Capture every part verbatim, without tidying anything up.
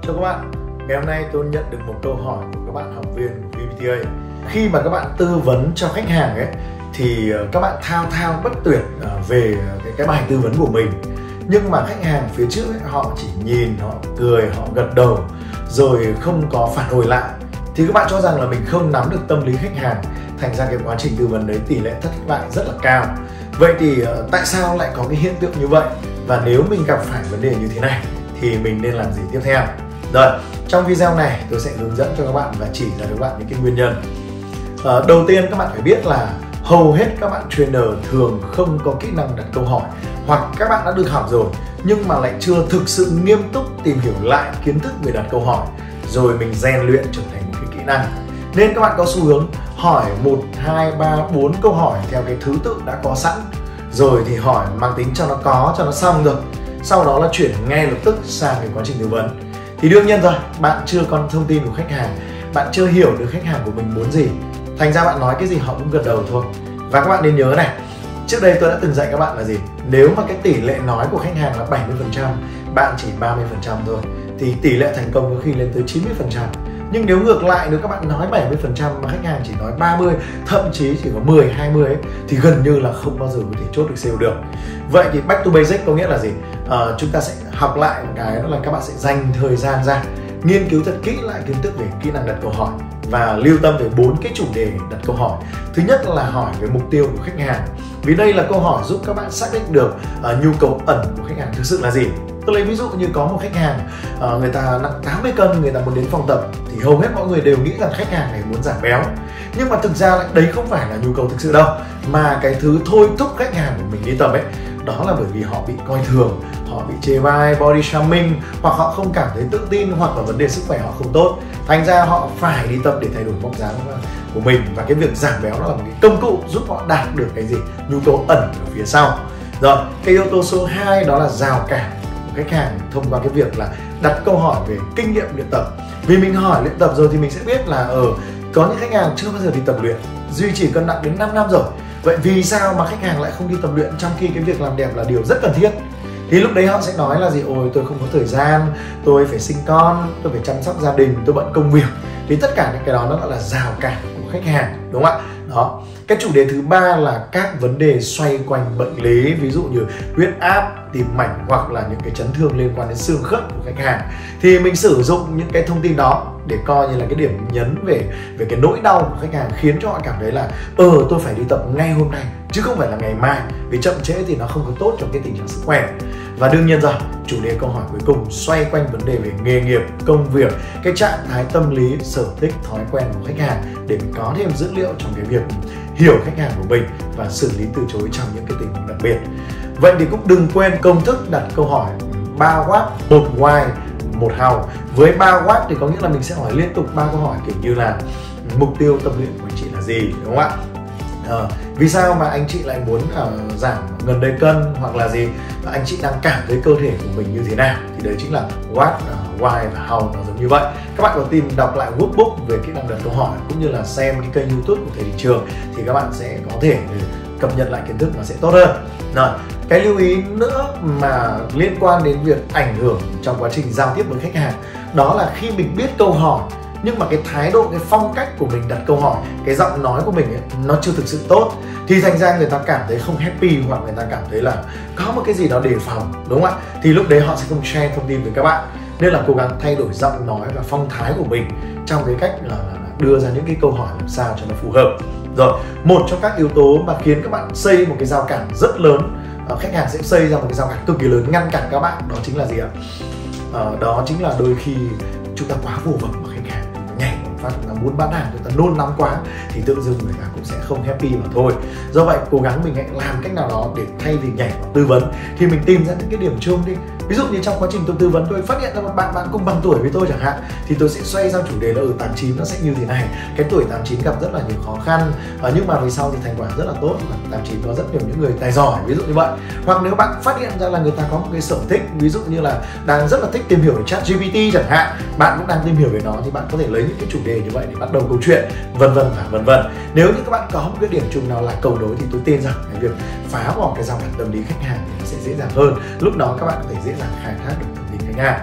Chào các bạn, ngày hôm nay tôi nhận được một câu hỏi của các bạn học viên của vê pê tê a. Khi mà các bạn tư vấn cho khách hàng ấy thì các bạn thao thao bất tuyệt về cái, cái bài tư vấn của mình. Nhưng mà khách hàng phía trước ấy, họ chỉ nhìn, họ cười, họ gật đầu rồi không có phản hồi lại. Thì các bạn cho rằng là mình không nắm được tâm lý khách hàng, thành ra cái quá trình tư vấn đấy tỷ lệ thất bại rất là cao. Vậy thì tại sao lại có cái hiện tượng như vậy? Và nếu mình gặp phải vấn đề như thế này thì mình nên làm gì tiếp theo? Rồi, trong video này tôi sẽ hướng dẫn cho các bạn và chỉ ra cho các bạn những cái nguyên nhân. à, Đầu tiên các bạn phải biết là hầu hết các bạn trainer thường không có kỹ năng đặt câu hỏi, hoặc các bạn đã được học rồi nhưng mà lại chưa thực sự nghiêm túc tìm hiểu lại kiến thức về đặt câu hỏi rồi mình rèn luyện trở thành một cái kỹ năng. Nên các bạn có xu hướng hỏi một, hai, ba, bốn câu hỏi theo cái thứ tự đã có sẵn, rồi thì hỏi mang tính cho nó có, cho nó xong rồi. Sau đó là chuyển ngay lập tức sang cái quá trình tư vấn. Thì đương nhiên rồi, bạn chưa có thông tin của khách hàng, bạn chưa hiểu được khách hàng của mình muốn gì, thành ra bạn nói cái gì họ cũng gật đầu thôi. Và các bạn nên nhớ này, trước đây tôi đã từng dạy các bạn là gì? Nếu mà cái tỷ lệ nói của khách hàng là bảy mươi phần trăm, bạn chỉ ba mươi phần trăm thôi, thì tỷ lệ thành công có khi lên tới chín mươi phần trăm. Nhưng nếu ngược lại, nếu các bạn nói bảy mươi phần trăm mà khách hàng chỉ nói ba mươi, thậm chí chỉ có mười, hai mươi ấy, thì gần như là không bao giờ có thể chốt được sale được. Vậy thì back to basic có nghĩa là gì? À, chúng ta sẽ học lại một cái, đó là các bạn sẽ dành thời gian ra nghiên cứu thật kỹ lại kiến thức về kỹ năng đặt câu hỏi và lưu tâm về bốn cái chủ đề đặt câu hỏi. Thứ nhất là hỏi về mục tiêu của khách hàng, vì đây là câu hỏi giúp các bạn xác định được uh, nhu cầu ẩn của khách hàng thực sự là gì. Tôi lấy ví dụ như có một khách hàng uh, người ta nặng tám mươi cân, người ta muốn đến phòng tập, thì hầu hết mọi người đều nghĩ rằng khách hàng này muốn giảm béo. Nhưng mà thực ra lại đấy không phải là nhu cầu thực sự đâu, mà cái thứ thôi thúc khách hàng của mình đi tập ấy, đó là bởi vì họ bị coi thường, họ bị chê bai, body shaming, hoặc họ không cảm thấy tự tin, hoặc là vấn đề sức khỏe họ không tốt, thành ra họ phải đi tập để thay đổi vóc dáng của mình. Và cái việc giảm béo nó là một cái công cụ giúp họ đạt được cái gì? Nhu cầu ẩn ở phía sau. Rồi, cái yếu tố số hai đó là rào cản của khách hàng thông qua cái việc là đặt câu hỏi về kinh nghiệm luyện tập. Vì mình hỏi luyện tập rồi thì mình sẽ biết là ở có những khách hàng chưa bao giờ đi tập luyện, duy trì cân nặng đến năm năm rồi. Vậy vì sao mà khách hàng lại không đi tập luyện, trong khi cái việc làm đẹp là điều rất cần thiết? Thì lúc đấy họ sẽ nói là gì? Ôi, tôi không có thời gian, tôi phải sinh con, tôi phải chăm sóc gia đình, tôi bận công việc. Thì tất cả những cái đó nó gọi là rào cản của khách hàng, đúng không ạ? Đó. Cái chủ đề thứ ba là các vấn đề xoay quanh bệnh lý, ví dụ như huyết áp, tim mạch, hoặc là những cái chấn thương liên quan đến xương khớp của khách hàng. Thì mình sử dụng những cái thông tin đó để coi như là cái điểm nhấn về về cái nỗi đau của khách hàng, khiến cho họ cảm thấy là ờ tôi phải đi tập ngay hôm nay chứ không phải là ngày mai, vì chậm trễ thì nó không có tốt cho cái tình trạng sức khỏe. Và đương nhiên rồi, chủ đề câu hỏi cuối cùng xoay quanh vấn đề về nghề nghiệp, công việc, cái trạng thái tâm lý, sở thích, thói quen của khách hàng, để mình có thêm dữ liệu trong cái việc hiểu khách hàng của mình và xử lý từ chối trong những cái tình huống đặc biệt. Vậy thì cũng đừng quên công thức đặt câu hỏi ba what, một why, một how. Với ba what thì có nghĩa là mình sẽ hỏi liên tục ba câu hỏi kiểu như là mục tiêu tập luyện của anh chị là gì, đúng không ạ? À, vì sao mà anh chị lại muốn uh, giảm gần đây cân, hoặc là gì, anh chị đang cảm thấy cơ thể của mình như thế nào? Thì đấy chính là what, uh, why và how, nó giống như vậy. Các bạn có tìm đọc lại workbook về kỹ năng đặt câu hỏi, cũng như là xem cái kênh YouTube của Thầy Thị Trường, thì các bạn sẽ có thể cập nhật lại kiến thức nó sẽ tốt hơn. Rồi, cái lưu ý nữa mà liên quan đến việc ảnh hưởng trong quá trình giao tiếp với khách hàng, đó là khi mình biết câu hỏi nhưng mà cái thái độ, cái phong cách của mình đặt câu hỏi, cái giọng nói của mình ấy, nó chưa thực sự tốt, thì thành ra người ta cảm thấy không happy, hoặc người ta cảm thấy là có một cái gì đó đề phòng, đúng không ạ? Thì lúc đấy họ sẽ không share thông tin với các bạn. Nên là cố gắng thay đổi giọng nói và phong thái của mình trong cái cách là đưa ra những cái câu hỏi làm sao cho nó phù hợp. Rồi, một trong các yếu tố mà khiến các bạn xây một cái rào cản rất lớn, khách hàng sẽ xây ra một cái rào cản cực kỳ lớn ngăn cản các bạn, đó chính là gì ạ? À, đó chính là đôi khi chúng ta quá vô vập vào khách hàng, nhảy một phát là muốn bán hàng, chúng ta nôn nóng quá thì tự dưng người ta cũng sẽ không happy mà thôi. Do vậy cố gắng mình hãy làm cách nào đó để thay vì nhảy vào tư vấn thì mình tìm ra những cái điểm chung đi. Ví dụ như trong quá trình tôi tư vấn, tôi phát hiện ra một bạn bạn cùng bằng tuổi với tôi chẳng hạn, thì tôi sẽ xoay sang chủ đề là ở tám chín nó sẽ như thế này. Cái tuổi tám chín gặp rất là nhiều khó khăn, à, nhưng mà về sau thì thành quả rất là tốt, và tám chín có rất nhiều những người tài giỏi, ví dụ như vậy. Hoặc nếu bạn phát hiện ra là người ta có một cái sở thích, ví dụ như là đang rất là thích tìm hiểu về chat G P T chẳng hạn, bạn cũng đang tìm hiểu về nó, thì bạn có thể lấy những cái chủ đề như vậy để bắt đầu câu chuyện, vân vân và vân vân. Nếu như các bạn có một cái điểm chung nào là cầu nối, thì tôi tin rằng cái việc phá bỏ cái rào cản tâm lý khách hàng thì nó sẽ dễ dàng hơn. Lúc đó các bạn có thể dễ dàng khai thác được thông tin khách hàng.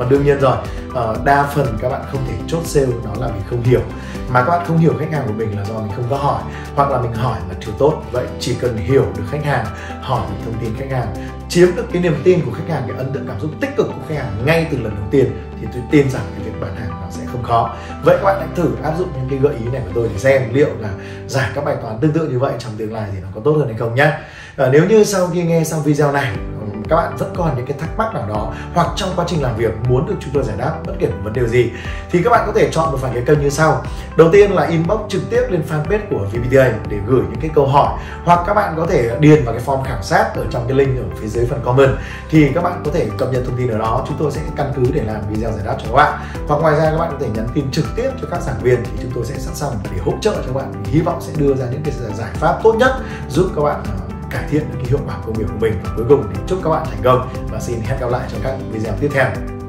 Và đương nhiên rồi, đa phần các bạn không thể chốt sale nó là vì không hiểu, mà các bạn không hiểu khách hàng của mình là do mình không có hỏi, hoặc là mình hỏi là chưa tốt. Vậy chỉ cần hiểu được khách hàng, hỏi được thông tin khách hàng, chiếm được cái niềm tin của khách hàng, cái ấn tượng cảm xúc tích cực của khách hàng ngay từ lần đầu tiên, thì tôi tin rằng cái việc bán hàng nó sẽ không khó. Vậy các bạn hãy thử áp dụng những cái gợi ý này của tôi để xem liệu là giải các bài toán tương tự như vậy trong tương lai thì nó có tốt hơn hay không nhé. À, nếu như sau khi nghe xong video này các bạn vẫn còn những cái thắc mắc nào đó, hoặc trong quá trình làm việc muốn được chúng tôi giải đáp bất kể một vấn đề gì, thì các bạn có thể chọn một vài cái kênh như sau. Đầu tiên là inbox trực tiếp lên fanpage của vê pê tê a để gửi những cái câu hỏi, hoặc các bạn có thể điền vào cái form khảo sát ở trong cái link ở phía dưới phần comment, thì các bạn có thể cập nhật thông tin ở đó, chúng tôi sẽ căn cứ để làm video giải đáp cho các bạn. Hoặc ngoài ra các bạn có thể nhắn tin trực tiếp cho các giảng viên, thì chúng tôi sẽ sẵn sàng để hỗ trợ cho các bạn, hy vọng sẽ đưa ra những cái giải pháp tốt nhất giúp các bạn cải thiện được cái hiệu quả công việc của mình. Và cuối cùng thì chúc các bạn thành công và xin hẹn gặp lại trong các video tiếp theo.